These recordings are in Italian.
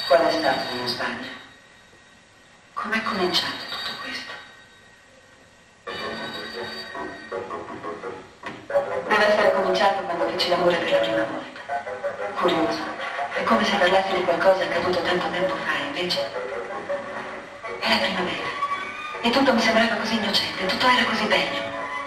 Qual è stato in Spagna? Com'è cominciato tutto questo? Deve essere cominciato quando feci l'amore per la prima volta. Curioso. È come se parlassi di qualcosa accaduto tanto tempo fa, invece è la primavera. E tutto mi sembrava così innocente, tutto era così bello.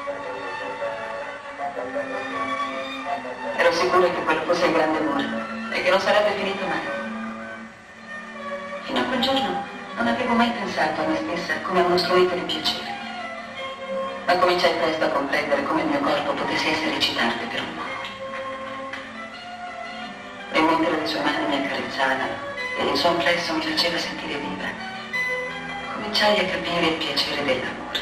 Ero sicura che quello fosse il grande amore e che non sarebbe finito mai. Fino a quel giorno non avevo mai pensato a me stessa come a uno strumento di piacere. Ma cominciai presto a comprendere come il mio corpo potesse essere eccitante per un uomo. E mentre le sue mani mi accarezzavano e il suo amplesso mi faceva sentire viva, cominciai a capire il piacere dell'amore.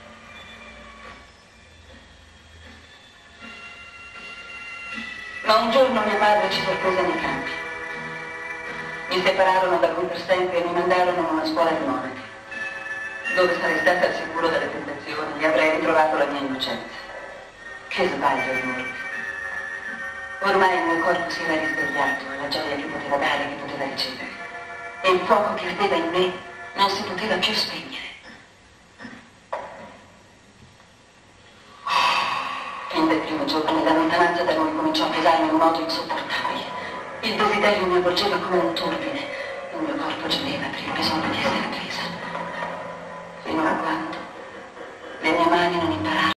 Ma un giorno mia madre ci sorprese nei campi. Mi separarono da lui per sempre e mi mandarono a una scuola di monache, dove sarei stata al sicuro dalle tentazioni e avrei ritrovato la mia innocenza. Che sbaglio enorme. Ormai il mio corpo si era risvegliato alla gioia che poteva dare e che poteva ricevere. E il fuoco che ardeva in me non si poteva più spegnere. Fin dai primi giorni la lontananza da noi cominciò a pesarmi in un modo insopportabile. Il desiderio mi avvolgeva come un turbine. Il mio corpo gemeva per il bisogno di essere presa. Fino a quando le mie mani non impararono